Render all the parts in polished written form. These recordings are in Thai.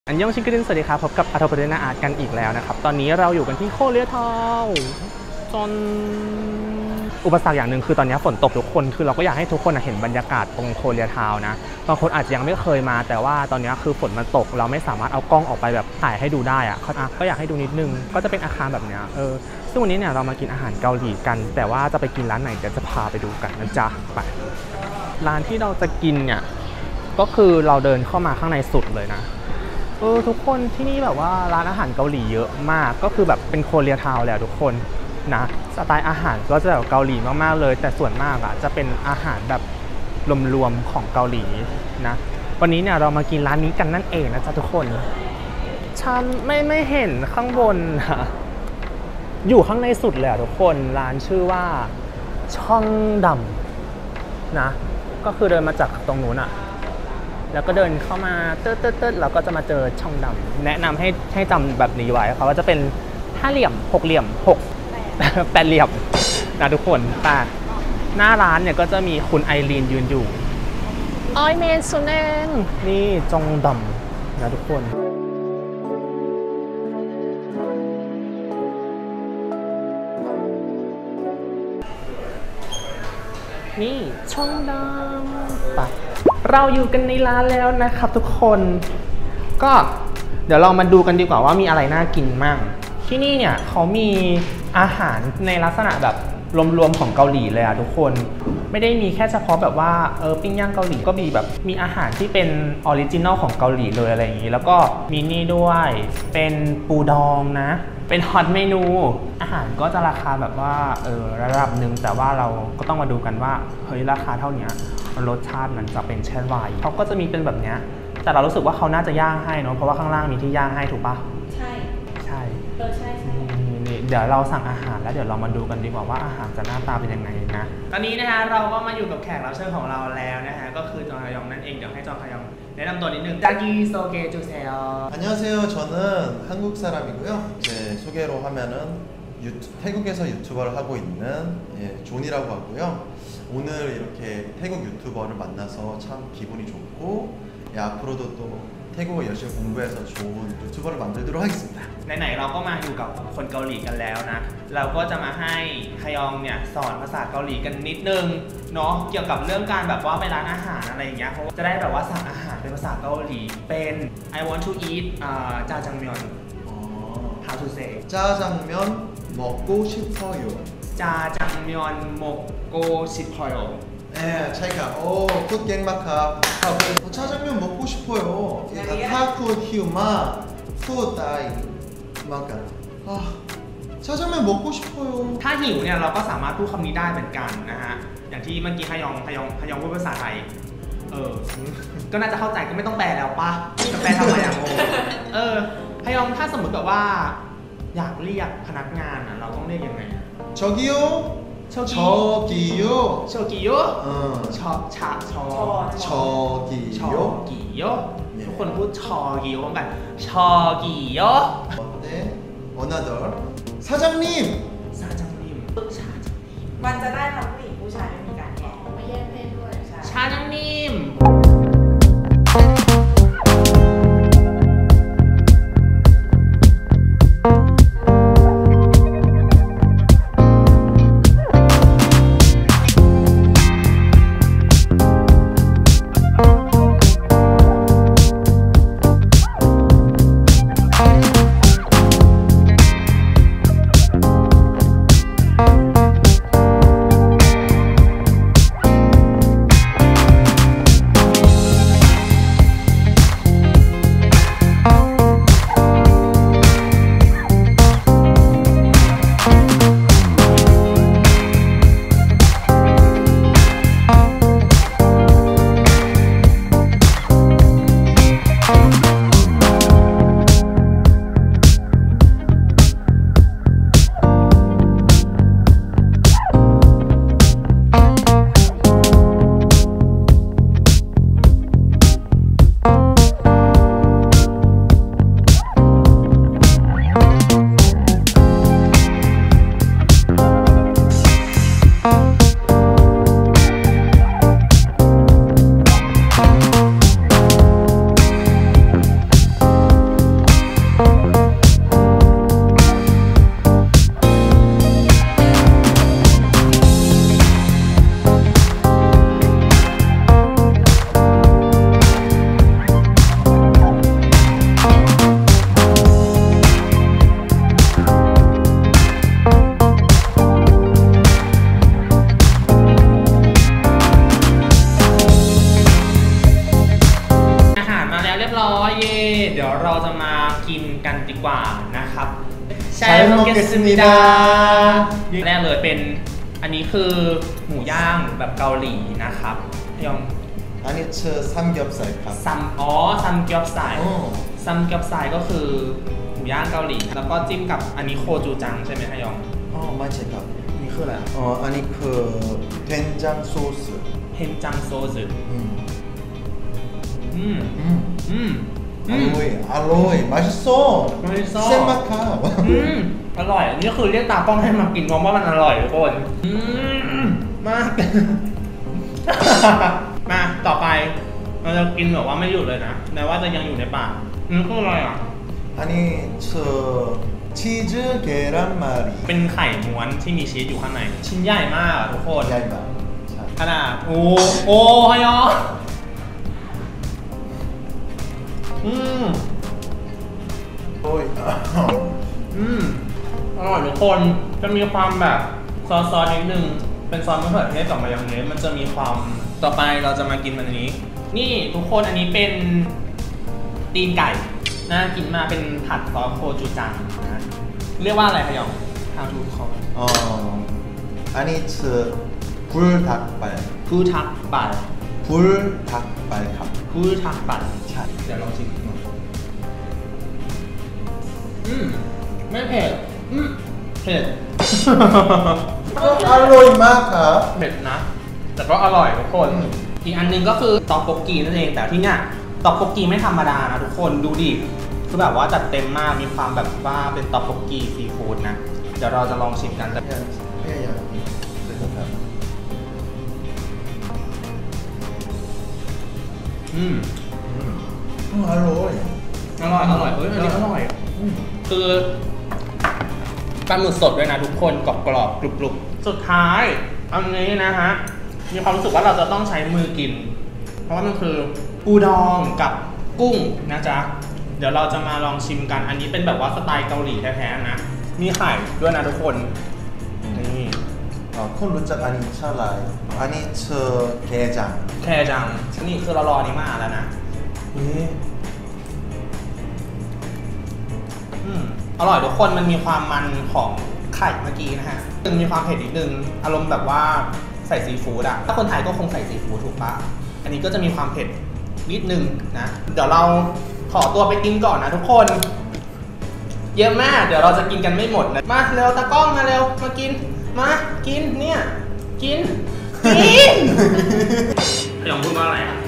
อันยองชิคกี้พายสวัสดีครับพบกับอาร์ตโปรเดนาอาร์ตกันอีกแล้วนะครับตอนนี้เราอยู่กันที่โคเรียทาวน์จนอุปสรรคอย่างหนึ่งคือตอนนี้ฝนตกทุกคนคือเราก็อยากให้ทุกคนเห็นบรรยากาศตรงโคเรียทาวน์นะบางคนอาจจะยังไม่เคยมาแต่ว่าตอนนี้คือฝนมันตกเราไม่สามารถเอากล้องออกไปแบบถ่ายให้ดูได้อะก็อยากให้ดูนิดนึงก็จะเป็นอาคารแบบนี้ซึ่งวันนี้เนี่ยเรามากินอาหารเกาหลีกันแต่ว่าจะไปกินร้านไหนเดี๋ยวจะพาไปดูกันนะจ๊ะไปร้านที่เราจะกินเนี่ยก็คือเราเดินเข้ามาข้างในสุดเลยนะทุกคนที่นี่แบบว่าร้านอาหารเกาหลีเยอะมากก็คือแบบเป็นโคเรียทาวน์แหละทุกคนนะสไตล์อาหารก็จะแบบเกาหลีมากๆเลยแต่ส่วนมากจะเป็นอาหารแบบรวมๆของเกาหลีนะวันนี้เนี่ยเรามากินร้านนี้กันนั่นเองนะจ๊ะทุกคนฉันไม่เห็นข้างบนนะอยู่ข้างในสุดเลยทุกคนร้านชื่อว่าช่องดำนะก็คือเดินมาจากตรงนู้นแล้วก็เดินเข้ามาเติร์ดเราก็จะมาเจอช่องดำแนะนำให้จำแบบนี้ไว้เขาว่าจะเป็น5 เหลี่ยม6 เหลี่ยม8 เหลี่ยมนะทุกคนแต่หน้าร้านเนี่ยก็จะมีคุณไอรีนยืนอยู่ออยเมนซุนเองนี่จงดำนะทุกคนนี่ช่องดำปะเราอยู่กันในร้านแล้วนะครับทุกคนก็เดี๋ยวเรามาดูกันดีกว่าว่ามีอะไรน่ากินมั่งที่นี่เนี่ยเขามีอาหารในลักษณะแบบรวมๆของเกาหลีเลยทุกคนไม่ได้มีแค่เฉพาะแบบว่าปิ้งย่างเกาหลีก็มีแบบมีอาหารที่เป็นออริจินอลของเกาหลีเลยอะไรอย่างนี้แล้วก็มีนี่ด้วยเป็นปูดองนะเป็นฮอตเมนูอาหารก็จะราคาแบบว่าระดับหนึ่งแต่ว่าเราก็ต้องมาดูกันว่าเฮ้ยราคาเท่านี้รสชาติมันจะเป็นเช่นไรเขาก็จะมีเป็นแบบนี้แต่เรารู้สึกว่าเขาน่าจะย่างให้เนาะเพราะว่าข้างล่างมีที่ย่างให้ถูกปะใช่ใช่เดี๋ยวเราสั่งอาหารแล้วเดี๋ยวเรามาดูกันดีกว่าว่าอาหารจะหน้าตาเป็นยังไงนะตอนนี้นะฮะเราก็มาอยู่กับแขกรับเชิญของเราแล้วนะฮะก็คือจองฮยองนั่นเองเดี๋ยวให้จองฮยองแนะนำตัวนิดนึง자기 소개 해주세요. 안녕하세요. 저는 한국 사람이고요. 이제 소개로 하면은 태국에서 유튜버를 하고 있는 존이라고 하고요. 오늘 이렇게 태국 유튜버를 만나서 참 기분이 좋고 앞으로도 또 태국어 열심히 공부해서 좋은 유튜버를 만들도록 하겠습니다. ไหนๆเราก็มาอยู่กับคนเกาหลีกันแล้วนะเราก็จะมาให้ฮยองเนี่ยสอนภาษาเกาหลีกันนิดนึงเนาะเกี่ยวกับเรื่องการแบบว่าไปร้านอาหารอะไรอย่างเงี้ยเพราะจะได้แบบว่าสั่งอาหารเป็นภาษาเกาหลีเป็น I want to eat 짜장면 how to say 짜장면 먹고 싶어요. 짜장면 먹고 싶어요. 네, 차이가 굿 갱마카 짜장면 먹고 싶어요. 타쿠 히우마 푸다이 마카 짜장면 먹고 싶어요. ถ้าหิวเนี่ยเราก็สามารถพูดคำนี้ได้เหมือนกันนะฮะอย่างที่เมื่อกี้ฮยองพูดภาษาไทยก็น่าจะเข้าใจก็ไม่ต้องแปลแล้วปะจะแปลทำไมงงฮยองถ้าสมมติแบบว่าอยากเรียกพนักงานเราต้องเรียกยังไง 저기요 저기요 저기요 저기요ทุกคนพูด저기요พร้อมกัน저기요 네 another 사장님 มันจะได้ทั้งผู้หญิงผู้ชายไม่มีการแยกไม่แยกเพศด้วย 사장님 เดี๋ยวเราจะมากินกันดีกว่านะครับ 잘 먹겠습니다 แรกเลยเป็นอันนี้คือหมูย่างแบบเกาหลีนะครับยอง 아니츠 삼겹살 값 ซัมเกียวไซ 어. ซัมเกียวไซก็คือหมูย่างเกาหลีแล้วก็จิ้มกับอันนี้โคจูจังใช่ไหมฮะยอง 맞지 값 นี่คืออะไร 아니 그 된장 소스 เฮนจังโซซึ 알로이 맛있어 맛있어. 센마카 อร่อยอันนี้คือเรียกตากล้องให้มากินเพราะว่ามันอร่อยทุกคนมาก มาต่อไปเราจะกินแบบว่าไม่หยุดเลยนะแม้ว่าจะยังอยู่ในปากนี่คืออะไรอ่ะ 아니 저 치즈 계란말이 เป็นไข่ม้วนที่มีชีสอยู่ข้างในชิ้นใหญ่มากอะทุกคน 얇아 ขนาดโอ้ฮยอ 오이 อร่อยทุกคนจะมีความแบบซอสนิดนึงเป็นซอสมะเขือเทศกับมายองเนสมันจะมีความต่อไปเราจะมากินมันอันนี้นี่ทุกคนอันนี้เป็นตีนไก่น่ากินมากเป็นผัดซอสโคจูจังนะเรียกว่าอะไรคะยอง How to call 아니 저 불닭발 คูทักบัต 불닭발 값 คูทักบัตเดี๋ยวลองชิมหน่อยไม่เผ็ดเผ็ด 알로이 마카 เผ็ดนะ แต่ก็อร่อยทุกคน อีกอันหนึงก็คือตอกโกกีนั่นเอง แต่ที่เนี่ยตอกโกกีไม่ธรรมดานะทุกคนดูดิคือแบบว่าจัดเต็มมากมีความแบบว่าเป็นตอกโกกีซีฟู้ดนะ เดี๋ยวเราจะลองชิมกันแต่ 해야 알로이 อร่อยอร่อยเอ้ยอันนี้อร่อยคือปลาหมึกสดด้วยนะทุกคนกรอบกรอบกรุบกรุบสุดท้ายอันนี้นะฮะมีความรู้สึกว่าเราจะต้องใช้มือกิน เพราะว่ามันคือปูดองกับกุ้งนะจ๊ะเดี๋ยวเราจะมาลองชิมกันอันนี้เป็นแบบว่าสไตล์เกาหลีแท้ๆนะมีไข่ด้วยนะทุกคนนี่ 콘루짝 아니 찰라이 아니 저 게장 แค่จังนี่คือเรารออันนี้มาแล้วนะอร่อยทุกคนมันมีความมันของไข่เมื่อกี้นะฮะมันมีความเผ็ดนิดนึงอารมณ์แบบว่าใส่ซีฟู้ดอะถ้าคนไทยก็คงใส่ซีฟู้ดถูกปะอันนี้ก็จะมีความเผ็ดนิดนึงนะเดี๋ยวเราขอตัวไปกินก่อนนะทุกคนเยอะมากเดี๋ยวเราจะกินกันไม่หมดนะมาเร็วตากล้องมาเร็วมากินมากินเนี่ยกินขยองพูดว่าอะไรอะ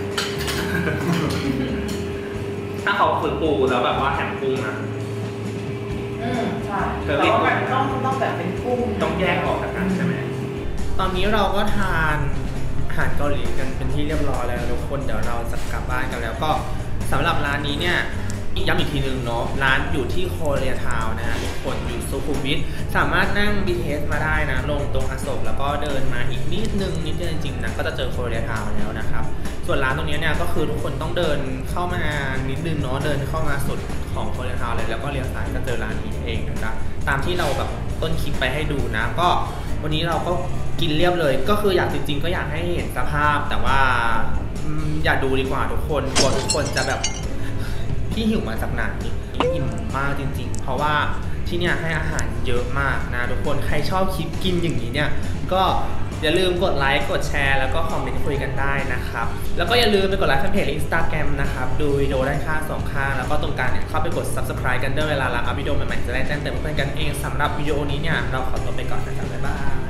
ถ้าเขาฝึกปูแล้วแบบว่าแถมกุ้งนะใช่แต่ว่ามันต้องแบบเป็นกุ้งต้องแยกออกจากกันใช่ไหมตอนนี้เราก็ทานอาหารเกาหลีกันเป็นที่เรียบร้อยแล้วทุกคนเดี๋ยวเราจะกลับบ้านกันแล้วก็สำหรับร้านนี้เนี่ยย้ำอีกทีนึงเนาะร้านอยู่ที่โคเรียทาวน์นะทุกคนอยู่สุขุมวิทสามารถนั่ง BTS มาได้นะลงตรงอโศกแล้วก็เดินมาอีกนิดเดียวจริงๆนะก็จะเจอโคเรียทาวน์แล้วนะครับส่วนร้านตรงนี้เนี่ยก็คือทุกคนต้องเดินเข้ามานิดนึงเนาะเดินเข้ามาสุดของโคเรียทาวน์เลยแล้วก็เลี้ยวซ้ายก็เจอร้านนี้เองนะครับตามที่เราแบบต้นคลิปไปให้ดูนะก็วันนี้เราก็กินเรียบเลยก็คืออยากจริงๆก็อยากให้เห็นสภาพแต่ว่าอย่าดูดีกว่าทุกคนกลัวทุกคนจะแบบพี่หิวมาจากไหนอิ่มมากจริงๆเพราะว่าที่เนี่ยให้อาหารเยอะมากนะทุกคนใครชอบคลิปกินอย่างนี้เนี่ยก็อย่าลืมกดไลค์กดแชร์แล้วก็คอมเมนต์คุยกันได้นะครับแล้วก็อย่าลืมไปกดไลค์แฟนเพจ Instagram นะครับดูวิดีโอด้านข้าง2ข้างแล้วก็ตรงกลางเนี่ยเข้าไปกด Subscribe กันด้วยเวลาเราอัพวิดีโอใหม่ๆจะได้แจ้งเตือนเพื่อนกันเองสำหรับวิดีโอนี้เนี่ยเราขอตัวไปก่อนนะครับบ๊ายบาย